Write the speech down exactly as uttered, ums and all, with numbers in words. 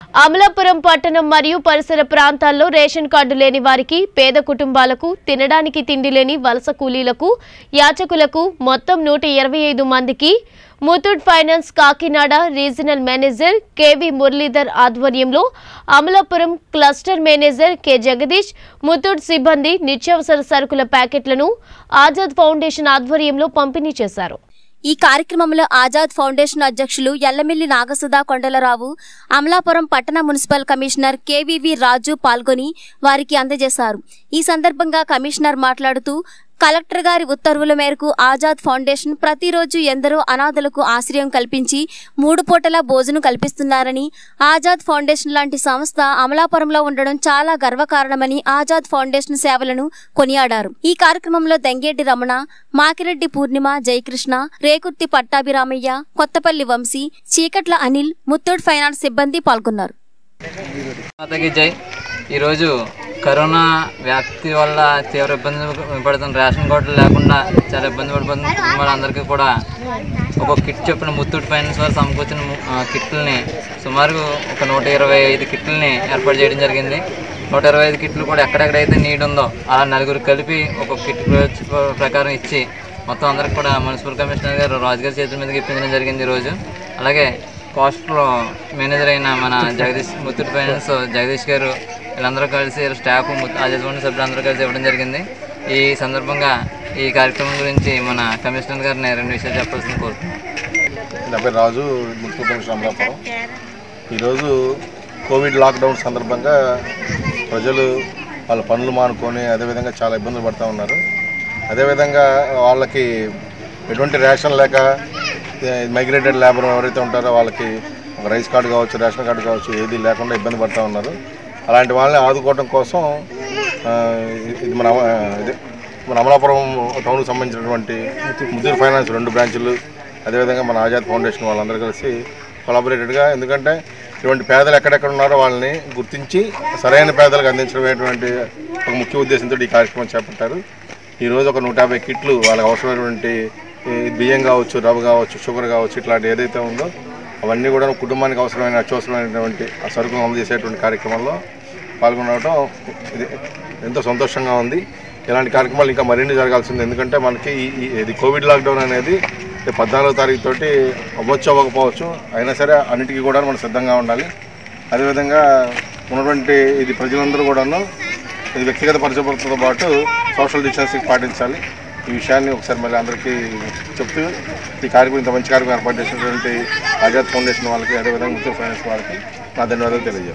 అమలాపురం పట్టణం మరియు పరిసర ప్రాంతాల్లో రేషన్ కార్డు లేని వారికి, పేద కుటుంబాలకు, తినడానికి తిండి లేని వలస కూలీలకు, యాచకులకు మొత్తం నూట ఇరవై ఐదు మందికి Muthoot finance Kakinada regional manager K V Muralidhar ఆధ్వర్యంలో Amalapuram cluster manager K Jagadish, Muthoot సిబ్బంది నిత్యావసర సరుకుల ప్యాకెట్లను ఆజాద్ ఫౌండేషన్ ఆధ్వర్యంలో పంపిణీ చేశారు. ఈ కార్యక్రమంలో ఆజాద్ ఫౌండేషన్ అధ్యక్షులు ఎల్లమిల్లి నాగసుధా కొండలరావు, అమలాపురం పట్టణ మున్సిపల్ కమిషనర్ కెవివి రాజు పాల్గొని వారికి అందజేశారు. ఈ సందర్భంగా కమిషనర్ మాట్లాడుతూ కలెక్టర్ గారి ఉత్తర్వుల మేరకు ఆజాద్ ఫౌండేషన్ ప్రతిరోజు ఎందరో అనాథలకు ఆశ్రయం కల్పించి మూడు పూటల భోజనం కల్పిస్తున్నారని, ఆజాద్ ఫౌండేషన్ లాంటి సంస్థ అమలాపురంలో ఉండడం చాలా గర్వకారణమని ఆజాద్ ఫౌండేషన్ సేవలను కొనియాడారు. ఈ కార్యక్రమంలో దంగేటి రమణ, మాకిరెడ్డి పూర్ణిమ, జయకృష్ణ, రేకుర్తి పట్టాభిరామయ్య, కొత్తపల్లి వంశీ, చీకట్ల అనిల్, ముత్తూట్ ఫైనాన్స్ సిబ్బంది పాల్గొన్నారు. ఈరోజు కరోనా వ్యాప్తి వల్ల తీవ్ర ఇబ్బంది పడుతున్న రేషన్ కార్డులు లేకుండా చాలా ఇబ్బంది పడిపోతున్న కుటుంబాలందరికీ కూడా ఒక కిట్ చొప్పున ముత్తూట్ ఫైనాన్స్ వారు సమకూర్చిన కిట్లని సుమారు ఒక నూట ఇరవై ఐదు కిట్లని ఏర్పాటు చేయడం జరిగింది. నూట ఇరవై ఐదు కిట్లు కూడా ఎక్కడెక్కడైతే నీడ్ ఉందో అలా నలుగురు కలిపి ఒక కిట్ ప్రకారం ఇచ్చి మొత్తం అందరికి కూడా మున్సిపల్ కమిషనర్ గారు రాజుగారి చేతుల మీదకి ఇప్పించడం జరిగింది ఈరోజు. అలాగే కోస్ట్లో మేనేజర్ అయిన మన జగదీష్, ముత్తూట్ ఫైనాన్స్ జగదీష్ గారు వీళ్ళందరూ కలిసి స్టాఫ్ ఆజాద్ ఫౌండేషన్ సభ్యులందరూ కలిసి ఇవ్వడం జరిగింది. ఈ సందర్భంగా ఈ కార్యక్రమం గురించి మన కమిషనర్ గారిని రెండు విషయాలు చెప్పాల్సింది కోరుతున్నాను. నా పేరు రాజు, మున్సిపల్ కమిషనర్ అమలాపురం. ఈరోజు కోవిడ్ లాక్డౌన్ సందర్భంగా ప్రజలు వాళ్ళ పనులు మానుకొని అదేవిధంగా చాలా ఇబ్బందులు పడుతూ ఉన్నారు. అదేవిధంగా వాళ్ళకి ఎటువంటి రేషన్ లేక మైగ్రేటెడ్ లేబర్ ఎవరైతే ఉంటారో వాళ్ళకి ఒక రైస్ కార్డు కావచ్చు, రేషన్ కార్డు కావచ్చు, ఏది లేకుండా ఇబ్బంది పడుతూ ఉన్నారు. అలాంటి వాళ్ళని ఆదుకోవడం కోసం ఇది మన ఇది మన అమలాపురం టౌన్కి సంబంధించినటువంటి ముతూట్ ఫైనాన్స్ రెండు బ్రాంచులు, అదేవిధంగా మన ఆజాద్ ఫౌండేషన్ వాళ్ళందరూ కలిసి కొలాబరేటెడ్గా, ఎందుకంటే ఇటువంటి పేదలు ఎక్కడెక్కడ ఉన్నారో వాళ్ళని గుర్తించి సరైన పేదలకు అందించడమైనటువంటి ఒక ముఖ్య ఉద్దేశంతో ఈ కార్యక్రమం చేపట్టారు. ఈరోజు ఒక నూట యాభై కిట్లు వాళ్ళకి అవసరమైనటువంటి బియ్యం కావచ్చు, రవ్వ కావచ్చు, షుగర్ కావచ్చు, ఇట్లాంటి ఏదైతే ఉందో అవన్నీ కూడా కుటుంబానికి అవసరమైన అత్యవసరమైనటువంటి ఆ సరుకులు అందజేసేటువంటి కార్యక్రమంలో పాల్గొనడం ఇది ఎంతో సంతోషంగా ఉంది. ఇలాంటి కార్యక్రమాలు ఇంకా మరిన్ని జరగాల్సింది. ఎందుకంటే మనకి ఇది కోవిడ్ లాక్డౌన్ అనేది పద్నాలుగో తారీఖు తోటి అవ్వచ్చు అవ్వకపోవచ్చు, అయినా సరే అన్నిటికీ కూడా మనం సిద్ధంగా ఉండాలి. అదేవిధంగా ఉన్నటువంటి ఇది ప్రజలందరూ కూడాను ఇది వ్యక్తిగత పరిశుభ్రతతో పాటు సోషల్ డిస్టెన్సింగ్ పాటించాలి. ఈ విషయాన్ని ఒకసారి మళ్ళీ అందరికీ చెప్తూ ఈ కార్యక్రమం ఇంత మంచి కార్యక్రమం ఏర్పాటు చేసినటువంటి ఆజాద్ ఫౌండేషన్ వాళ్ళకి, అదేవిధంగా ముత్తూట్ ఫైనాన్స్ వాళ్ళకి నా ధన్యవాదాలు తెలియజేస్తాను.